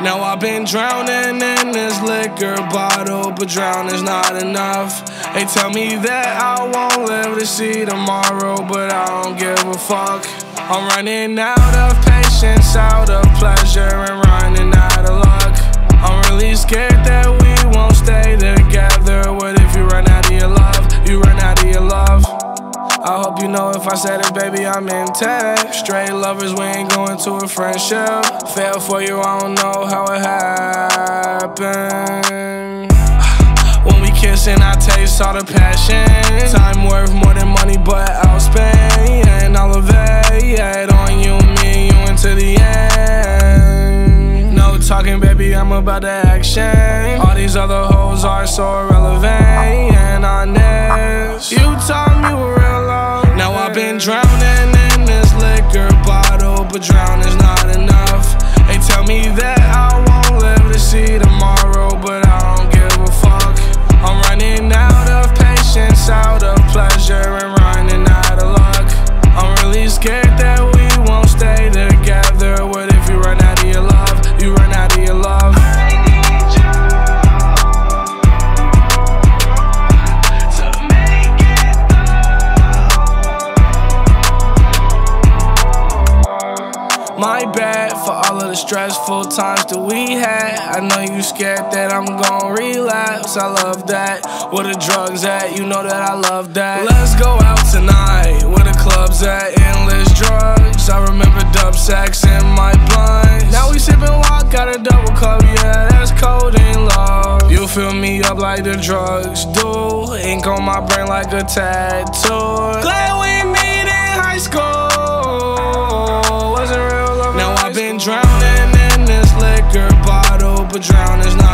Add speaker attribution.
Speaker 1: Now I've been drowning in this liquor bottle, but drowning's not enough. They tell me that I won't live to see tomorrow, but I don't give a fuck. I'm running out of patience, out of pleasure, and running out of luck. I'm really scared that we won't stay together. What if you run out of your love? You run out of your love. I hope you know if I said it, baby, I'm intact. Straight lovers, we ain't going to a friendship. Fell for you, I don't know how it happened. When we kissing, I taste all the passion. Time worth more than money, but I'll spend all of it on you, me, you into the end. No talking, baby, I'm about the action. All these other hoes are so irrelevant and honest. You taught me what real love. Now I've been drowning in this liquor bottle, but drowning's not enough. They tell me that I won't live to see tomorrow, but I don't give a fuck. I'm running out of patience, out of pleasure, and running out of luck. I'm really scared that we won't stay together. What if you run out of your love? You run out of your love. My bad for all of the stressful times that we had. I know you scared that I'm gon' relapse. I love that. Where the drugs at? You know that I love that. Let's go out tonight. Where the clubs at? Endless drugs. I remember dub sacks in my blunt. Now we sippin' walk, got a double cup. Yeah, that's codeine love. You fill me up like the drugs do. Ink on my brain like a tattoo. Glad we meet in high school. Wasn't real love. Now I've been drowning in this liquor bottle, but drowning's not